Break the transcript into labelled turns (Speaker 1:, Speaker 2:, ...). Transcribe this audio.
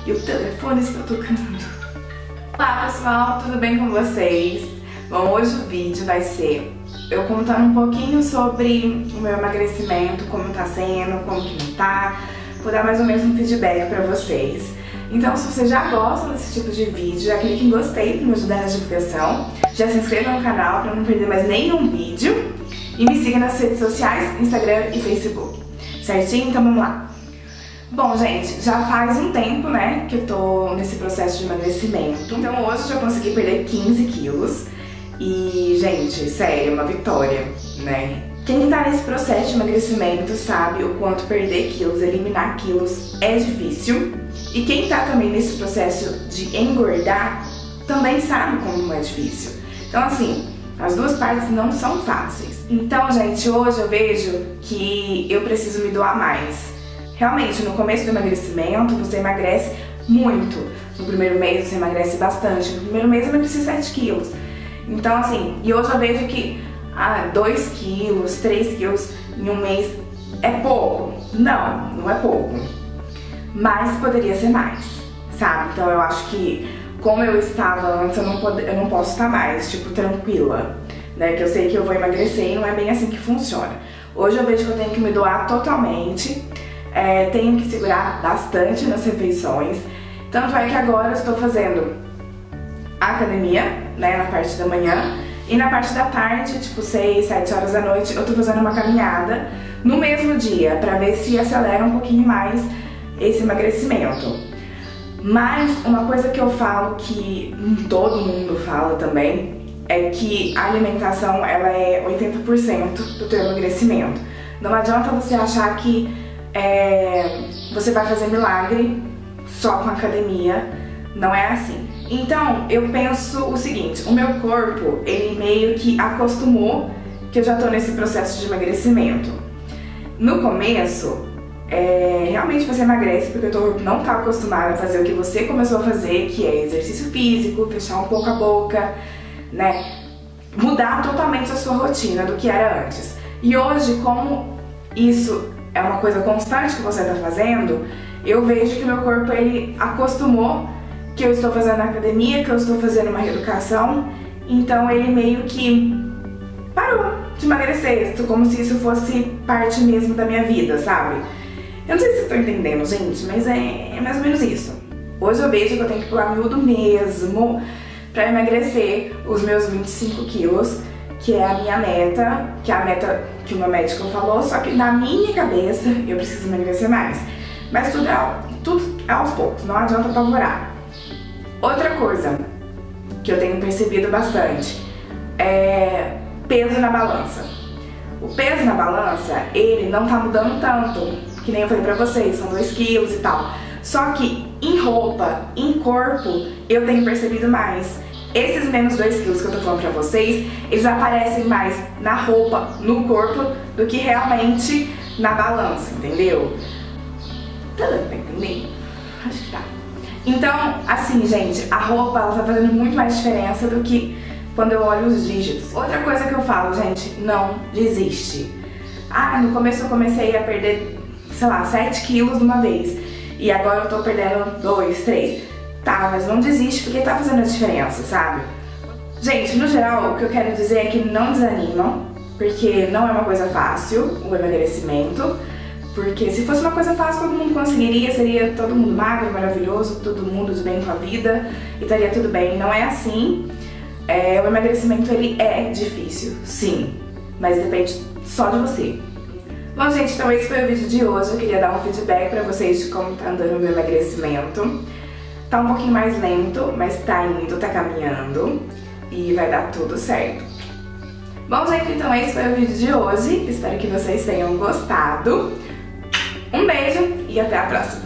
Speaker 1: e o telefone está tocando. Olá pessoal, tudo bem com vocês? Bom, hoje o vídeo vai ser eu contando um pouquinho sobre o meu emagrecimento, como tá sendo, como que não tá, vou dar mais ou menos um feedback pra vocês. Então, se vocês já gostam desse tipo de vídeo, já clique em gostei para me ajudar na divulgação, já se inscreva no canal para não perder mais nenhum vídeo e me siga nas redes sociais, Instagram e Facebook. Certinho? Então vamos lá. Bom, gente, já faz um tempo, né, que eu tô nesse processo de emagrecimento. Então hoje eu já consegui perder 15 quilos. E, gente, sério, é uma vitória, né? Quem tá nesse processo de emagrecimento sabe o quanto perder quilos, eliminar quilos é difícil. E quem tá também nesse processo de engordar também sabe como é difícil. Então, assim, as duas partes não são fáceis. Então, gente, hoje eu vejo que eu preciso me doar mais. Realmente, no começo do emagrecimento, você emagrece muito. No primeiro mês, você emagrece bastante. No primeiro mês, eu emagreci 7 quilos. Então, assim, e hoje eu vejo que 2 quilos, 3 quilos em um mês é pouco. Não, não é pouco. Mas poderia ser mais, sabe? Então eu acho que, como eu estava antes, eu não posso estar mais, tipo, tranquila, né? Que eu sei que eu vou emagrecer e não é bem assim que funciona. Hoje eu vejo que eu tenho que me doar totalmente, tenho que segurar bastante nas refeições. Tanto é que agora eu estou fazendo academia, né, na parte da manhã, e na parte da tarde, tipo 6, 7 horas da noite, eu tô fazendo uma caminhada no mesmo dia, pra ver se acelera um pouquinho mais esse emagrecimento. Mas uma coisa que eu falo que todo mundo fala também é que a alimentação, ela é 80% do teu emagrecimento. Não adianta você achar que você vai fazer milagre só com academia, não é assim. Então, eu penso o seguinte, o meu corpo, ele meio que acostumou que eu já tô nesse processo de emagrecimento. No começo, realmente você emagrece porque o teu corpo não tá acostumado a fazer o que você começou a fazer, que é exercício físico, fechar um pouco a boca, né? Mudar totalmente a sua rotina do que era antes. E hoje, como isso é uma coisa constante que você tá fazendo, eu vejo que o meu corpo, ele acostumou que eu estou fazendo academia, que eu estou fazendo uma reeducação, então ele meio que parou de emagrecer, como se isso fosse parte mesmo da minha vida, sabe? Eu não sei se vocês estão entendendo, gente, mas é mais ou menos isso. Hoje eu vejo que eu tenho que pular miúdo mesmo pra emagrecer os meus 25 quilos, que é a minha meta, que é a meta que o meu médico falou, só que na minha cabeça eu preciso emagrecer mais. Mas tudo é aos poucos, não adianta apavorar. Outra coisa que eu tenho percebido bastante é peso na balança. O peso na balança, ele não tá mudando tanto, que nem eu falei pra vocês, são 2 quilos e tal. Só que em roupa, em corpo, eu tenho percebido mais. Esses menos 2 quilos que eu tô falando pra vocês, eles aparecem mais na roupa, no corpo, do que realmente na balança, entendeu? Tá dando pra entender? Acho que tá. Então, assim, gente, a roupa, ela tá fazendo muito mais diferença do que quando eu olho os dígitos. Outra coisa que eu falo, gente, não desiste. No começo eu comecei a perder, sei lá, 7 quilos de uma vez. E agora eu tô perdendo 2, 3. Tá, mas não desiste porque tá fazendo a diferença, sabe? Gente, no geral, o que eu quero dizer é que não desanimam, porque não é uma coisa fácil o emagrecimento. Porque se fosse uma coisa fácil, todo mundo conseguiria, seria todo mundo magro, maravilhoso, todo mundo de bem com a vida e estaria tudo bem. Não é assim. O emagrecimento, ele é difícil, sim, mas depende só de você. Bom, gente, então esse foi o vídeo de hoje. Eu queria dar um feedback pra vocês de como tá andando o meu emagrecimento. Tá um pouquinho mais lento, mas tá indo, tá caminhando e vai dar tudo certo. Bom, gente, então esse foi o vídeo de hoje. Espero que vocês tenham gostado. Um beijo e até a próxima!